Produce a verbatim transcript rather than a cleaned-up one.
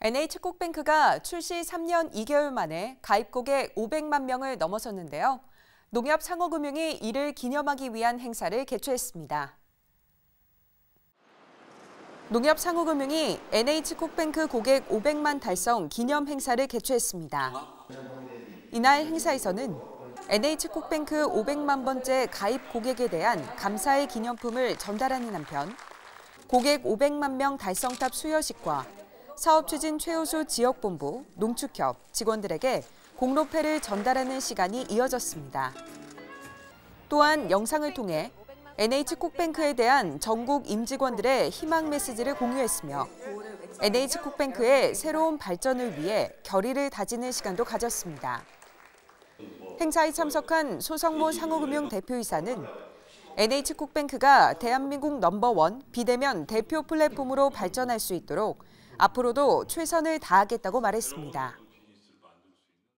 엔에이치콕뱅크가 출시 삼 년 이 개월 만에 가입 고객 오백만 명을 넘어섰는데요. 농협상호금융이 이를 기념하기 위한 행사를 개최했습니다. 농협상호금융이 엔에이치콕뱅크 고객 오백만 달성 기념 행사를 개최했습니다. 이날 행사에서는 엔에이치콕뱅크 오백만 번째 가입 고객에 대한 감사의 기념품을 전달하는 한편 고객 오백만 명 달성탑 수여식과 사업 추진 최우수 지역본부, 농축협 직원들에게 공로패를 전달하는 시간이 이어졌습니다. 또한 영상을 통해 엔에이치콕뱅크에 대한 전국 임직원들의 희망 메시지를 공유했으며 엔에이치콕뱅크의 새로운 발전을 위해 결의를 다지는 시간도 가졌습니다. 행사에 참석한 소성모 상호금융 대표이사는 엔에이치콕뱅크가 대한민국 넘버원 비대면 대표 플랫폼으로 발전할 수 있도록 앞으로도 최선을 다하겠다고 말했습니다.